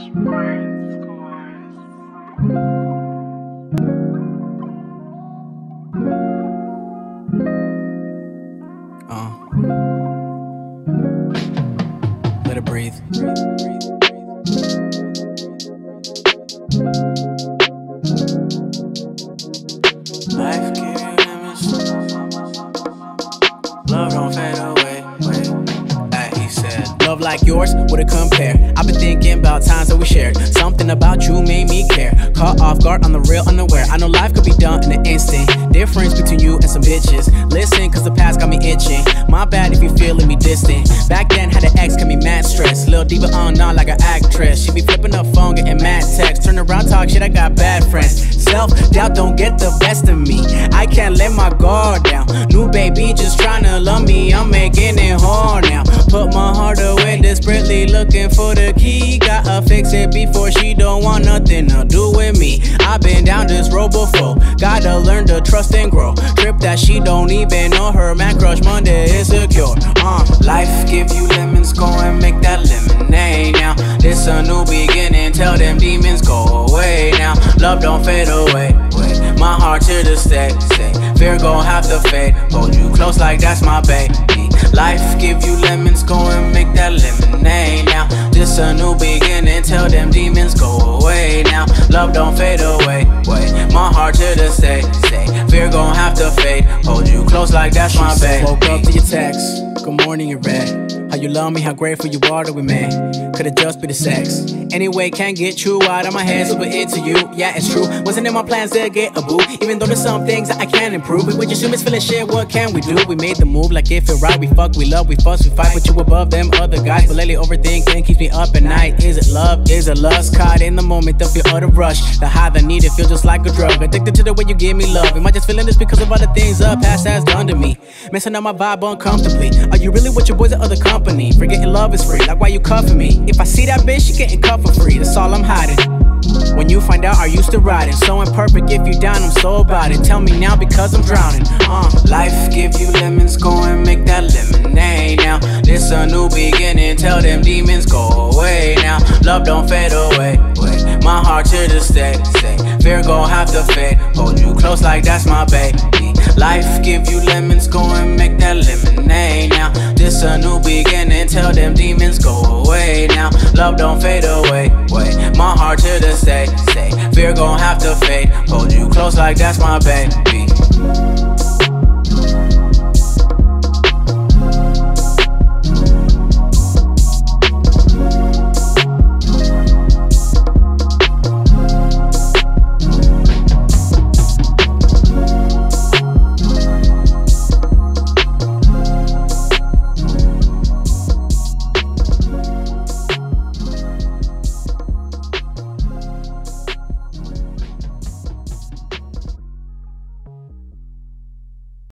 Let it breathe. Life give you limits. Love don't fade away. He said, love like yours, would it compare? I've been thinking about times that we shared. Something about you made me care. Caught off guard, on the real, unaware. I know life could be done in an instant. Difference between you and some bitches. Listen, cause the past got me itching. My bad if you feeling me distant. Back then had an ex, got me mad stressed. Lil' diva on like an actress. She be flipping up phone, getting mad texts. Turn around, talk shit, I got bad friends. Self-doubt don't get the best of me. I can't let my guard down. New baby just tryna love me, I'm making it hard now. Put my heart away, desperately looking for the key. Gotta fix it before she don't want nothing to do with me. I've been down this road before, gotta learn to trust and grow. Trip that she don't even know her man crush Monday is secure. Life give you lemons, go and make that lemonade now. This a new beginning, tell them demons go away now. Love don't fade away, my heart here to stay. Fear gon' have to fade, hold you close like that's my baby. Life give you lemons, go and make that lemonade now. This a new beginning, tell them demons go away now. Love don't fade away, my heart here to stay. Fear gon' have to fade, hold you close like that's my baby. Woke up to your text, good morning, you read. How you love me, how grateful you are that we made. Could've just be the sex. Anyway, can't get you out of my head, super into you. Yeah, it's true. Wasn't in my plans to get a boo. Even though there's some things that I can improve. We just humans feeling shit, what can we do? We made the move like it feel right. We fuck, we love, we fuss, we fight. Put you above them other guys. But lately overthinking keeps me up at night. Is it love? Is it lust? Caught in the moment, the feel of the rush. The high, the need, it feels just like a drug. Addicted to the way you give me love. Am I just feeling this because of all the things the past has done to me? Messing up my vibe uncomfortably. Are you really with your boys at other company? Forgetting love is free, like why you cuffing me? If I see that bitch, she getting cuffed for free. That's all I'm hiding. When you find out, I used to ride it. So imperfect, if you down, I'm so about it. Tell me now because I'm drowning. Life give you lemons, go and make that lemonade now. This a new beginning, tell them demons go away now. Love don't fade away, my heart here to stay. Fear gon' have to fade, hold you close like that's my baby. Life give you lemons, go and make that lemonade now. This a new beginning, tell them demons go away now. Love don't fade away, my heart here to stay. Fear gon' have to fade, hold you close like that's my baby.